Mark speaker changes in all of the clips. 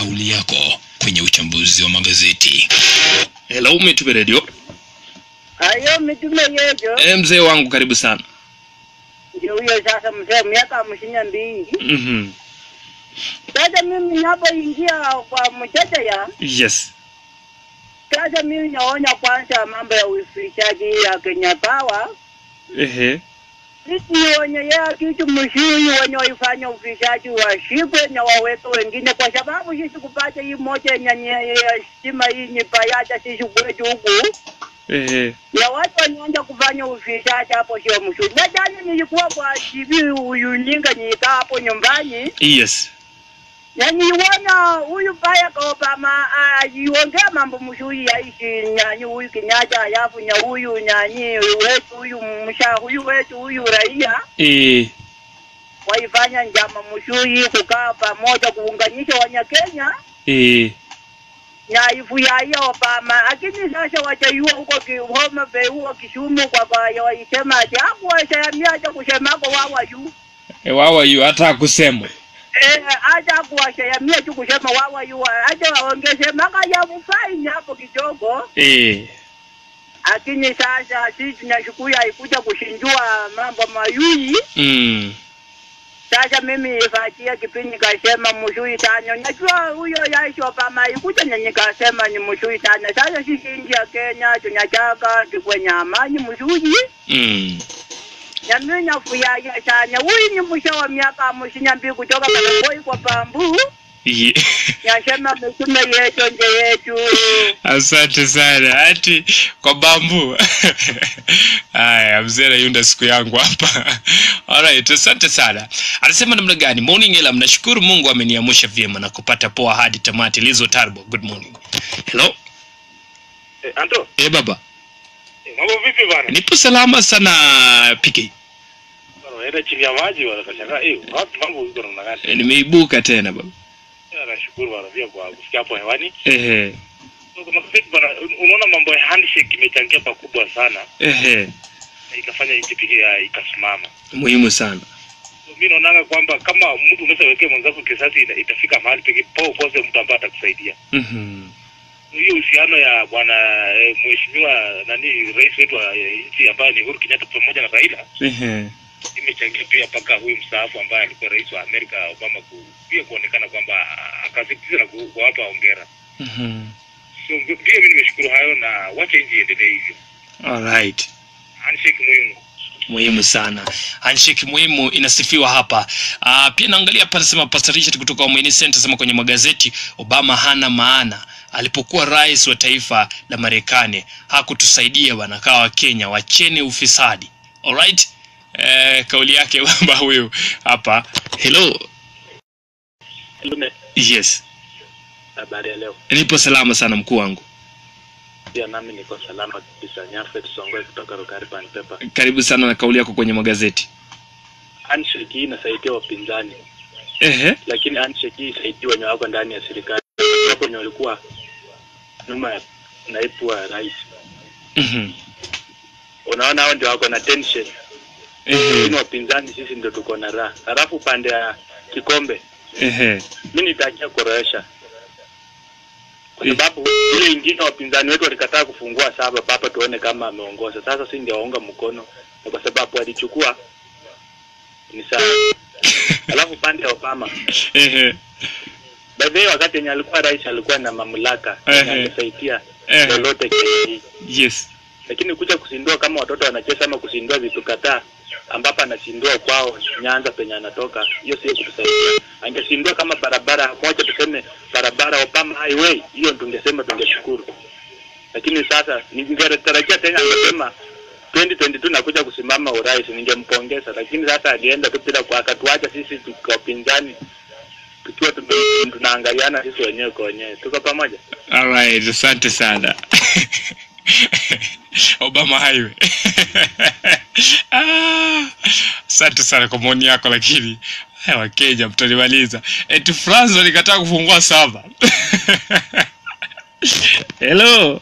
Speaker 1: kauli yako kwenye uchambuzi wa magazeti. Hello Mitume Radio.
Speaker 2: Ayo Mitume yejo.
Speaker 1: Mzee wangu karibu sana.
Speaker 2: Ndio huyo sasa mzee miaka 52. Sasa mimi ninapoingia kwa mchacha ya.
Speaker 1: Yes.
Speaker 2: Sasa mimi naona kwanza mambo ya ufichaji ya Kenya Power. Sisi wenye ya kitu mshui wenye waifanya ufishaji wa shikwe na waweke wengine kwa sababu sisi kupata hii moja ya stima hii ni payaja sisi kwetu huku. Ya watu wanaanza kufanya ufishaji hapo sio mshui. Na jana nilikuwa kwa TV uyuninga nika hapo nyumbani.
Speaker 1: Yes.
Speaker 2: Yani wana huyu Barrack Obama aliongea mambo mshui ya ishi nyani huyu Kenyatta alafu nya huyu nyani wetu huyu msha huyu wetu huyu raia waifanya njama mshui kukaa pamoja kuunganisha Wanyakenya nyaifu ya Obama lakini sasa wachaiwa huko Homa Bay huko Kisumu kwa waisema ati hakuwashamia hata kusema kwa wawa yu
Speaker 1: hata kusema
Speaker 2: acha kuwashamia tu kusema wawa yu acha waongeze maka ya mfaini hapo kidogo lakini sasa sisi tunashukuru haikuja kushinjua mambo mayui sasa mimi ifatia kipindi kasema mshui tano najua huyo yaisho Obama haikuja na nikasema ni mshui tano sasa sisi nchi ya Kenya tunataka tukwenye amani mshui na mimi nafurahia sana. Huyu ni mwisho wa miaka 52 kutoka Barrack kwa Bambu. Yasema Mitume yetu nje yetu.
Speaker 1: Asante sana. Ati kwa Bambu. Haya, mzee yunda siku yangu hapa. Alright, asante sana. Anasema namna gani? Morning ela, mnashukuru Mungu ameniamsha vyema na kupata poa hadi tamati. Lizo Tarbo, good morning. Hello.
Speaker 3: Anto.
Speaker 1: Baba.
Speaker 3: Mambo vipi bana?
Speaker 1: Nipo salama sana PK.
Speaker 3: Bana, era chini ya maji wala kashangaa wapi mambo uko namna gani?
Speaker 1: Nimeibuka tena baba.
Speaker 3: Nashukuru bana pia kwa kusikia hapo hewani.
Speaker 1: So
Speaker 3: kama vipi bana, unaona mambo ya handshake imechangia pakubwa sana. Ikafanya nchi pia ikasimama.
Speaker 1: Muhimu sana.
Speaker 3: So mimi naona kwamba kama mtu umesawekea mwanzako kisasi itafika mahali pekee po kose mtu ambaye atakusaidia. Hiyo uhusiano ya bwana mheshimiwa nani rais wetu wa nchi ambaye ni Uhuru Kenyatta pamoja na Raila imechangia pia paka huyu mstaafu ambaye alikuwa rais wa Amerika Obama pia kuonekana kwamba akasisitiza na kuwapa hongera. So pia mimi nimeshukuru hayo na wacha nchi iendelee hivyo.
Speaker 1: Alright.
Speaker 3: Handshake
Speaker 1: muhimu sana. Handshake muhimu inasifiwa hapa. Pia naangalia hapa nasema Pastor Richard kutoka Omeni Center sema kwenye magazeti Obama hana maana. Alipokuwa rais wa taifa la Marekani hakutusaidia bwana kawa Kenya wacheni ufisadi. Alright? Kauli yake baba huyu hapa. Hello.
Speaker 3: Hello.
Speaker 1: Yes.
Speaker 3: Habari ya leo.
Speaker 1: Nipo salama sana mkuu wangu.
Speaker 3: Pia nami niko salama kabisa. Nyafet Songwe kutoka Rukari Pan Paper.
Speaker 1: Karibu sana na kauli yako kwenye magazeti.
Speaker 3: Handshake inasaidia wapinzani. Lakini handshake inasaidia wenye wako ndani ya serikali. Hapo ndio walikuwa nyuma ya naibu wa rais. Unaona hao ndio wako na tension. Ni wapinzani sisi ndio tuko na raha. Halafu pande ya kikombe. Mimi nitakia koroesha. Kwa sababu ile ingine wapinzani wetu walikataa kufungua saba papa tuone kama ameongoza. Sasa sisi ndio waunga mkono kwa sababu alichukua ni sawa. Alafu pande ya Obama. Baadaye wakati yenye alikuwa rais alikuwa na mamlaka alisaidia lolote Kenya.
Speaker 1: Yes.
Speaker 3: Lakini kuja kusindua kama watoto wanacheza ama kusindua vitu kadhaa ambapo anashindua kwao Nyanza penye anatoka, hiyo sio kutusaidia. Angesindua kama barabara moja tuseme barabara Obama highway, hiyo tungesema tungeshukuru. Lakini sasa ningetarajia tena angesema 2022 nakuja kusimama urais, ningempongeza. Lakini sasa alienda tu bila kwa akatuacha sisi kwa pinzani tukiwa tunaangaliana sisi wenyewe kwa wenyewe. Tuko pamoja.
Speaker 1: Alright, asante sana. Obama highway. Asante sana kwa maoni yako lakini wa Kenya mtanimaliza. Eti France walikataa kufungua saba. Hello.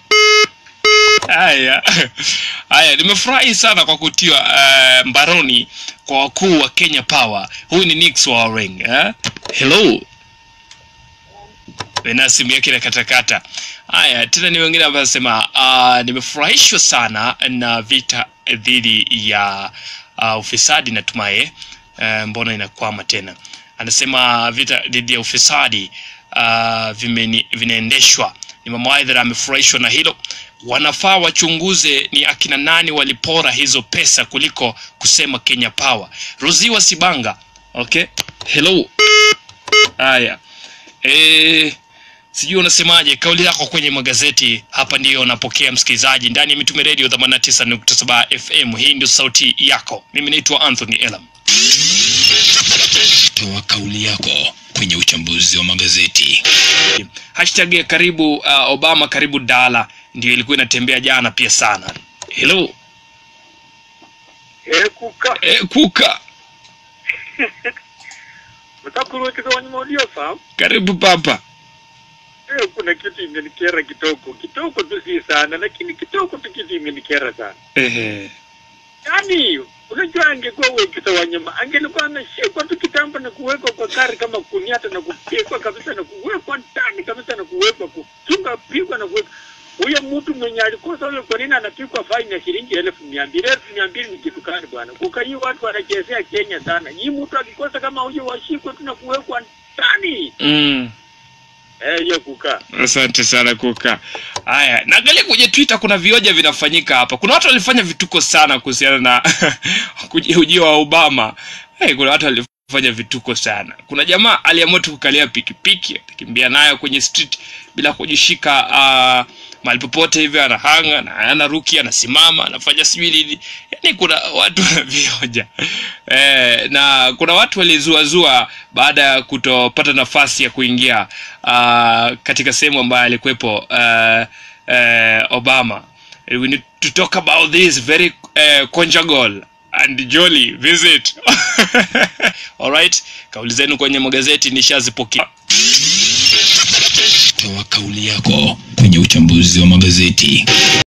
Speaker 1: Haya, nimefurahi sana kwa kutiwa mbaroni kwa wakuu wa Kenya Power. Huyu ni Nix wa Wareng, Hello. na simu yake na katakata. Haya, tena ni wengine ambao wanasema nimefurahishwa sana na vita dhidi ya ufisadi, natumai mbona inakwama tena. Anasema vita dhidi ya ufisadi vinaendeshwa. Ni mama Aidha amefurahishwa na hilo. Wanafaa wachunguze ni akina nani walipora hizo pesa kuliko kusema Kenya Power. Roziwa Sibanga. Okay. Hello. Haya. Sijui unasemaje, kauli yako kwenye magazeti. Hapa ndio napokea msikilizaji ndani ya Mitume Radio 89.7 FM. Hii ndio sauti yako. Mimi naitwa Anthony Elam.
Speaker 4: Toa kauli yako kwenye uchambuzi wa magazeti.
Speaker 1: Hashtag ya karibu Obama karibu Dala ndio ilikuwa inatembea jana pia sana. Hello.
Speaker 3: Kuka.
Speaker 1: Kuka.
Speaker 3: Mtakuru kitu wanimodia sawa?
Speaker 1: Karibu papa.
Speaker 3: Kuna kitu imenikera kitoko tu si sana, lakini kitoko tu kitu imenikera sana. Yaani unajua angekuwa wewe kitu wanyama angelikuwa anashikwa tu kitambo na kuwekwa kwa kari kama kuniata na kupigwa kabisa na kuwekwa ndani kabisa na kuwekwa kuchunga pigwa na kuwekwa. Huyo mtu mwenye alikosa huyo, kwa nini anapigwa faini ya shilingi 1200 ni kitu gani bwana? Kukai watu wanachezea Kenya sana. Hii mtu akikosa kama huyo washikwe tu na kuwekwa ndani. Hiyo Kuka.
Speaker 1: Asante sana Kuka. Haya, naangalia kwenye Twitter kuna vioja vinafanyika hapa. Kuna watu walifanya vituko sana kuhusiana na ujio wa Obama. Kuna watu walifanya vituko sana. Kuna jamaa aliamua tu kukalia pikipiki, akikimbia nayo kwenye street bila kujishika mahali popote hivi, anahanga na anaruki, anasimama, anafanya sijui. Yaani kuna watu vioja. Na kuna watu walizua baada ya kutopata nafasi ya kuingia katika sehemu ambayo alikuwepo Obama. We need to talk about this very conjugal and jolly visit. Alright, kauli zenu kwenye magazeti nishazipokea.
Speaker 4: Toa kauli yako kwenye uchambuzi wa magazeti.